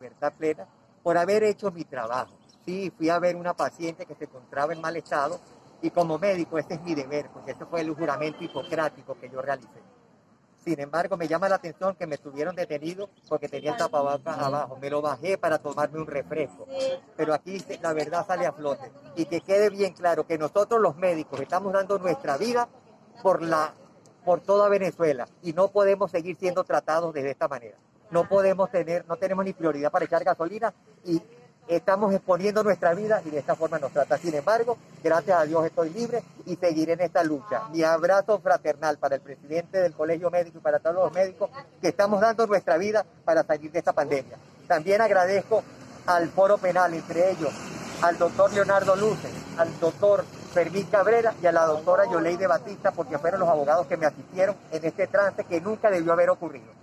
libertad plena por haber hecho mi trabajo. Sí, fui a ver una paciente que se encontraba en mal estado y como médico este es mi deber, porque este fue el juramento hipocrático que yo realicé. Sin embargo, me llama la atención que me tuvieron detenido porque tenía el tapabocas abajo. Me lo bajé para tomarme un refresco. Pero aquí la verdad sale a flote. Y que quede bien claro que nosotros los médicos estamos dando nuestra vida por toda Venezuela y no podemos seguir siendo tratados de esta manera. No tenemos ni prioridad para echar gasolina y estamos exponiendo nuestra vida y de esta forma nos trata. Sin embargo, gracias a Dios estoy libre y seguiré en esta lucha. Mi abrazo fraternal para el presidente del Colegio Médico y para todos los médicos que estamos dando nuestra vida para salir de esta pandemia. También agradezco al Foro Penal, entre ellos al doctor Leonardo Luces, al doctor Fermín Cabrera y a la doctora Yoleide Batista, porque fueron los abogados que me asistieron en este trance que nunca debió haber ocurrido.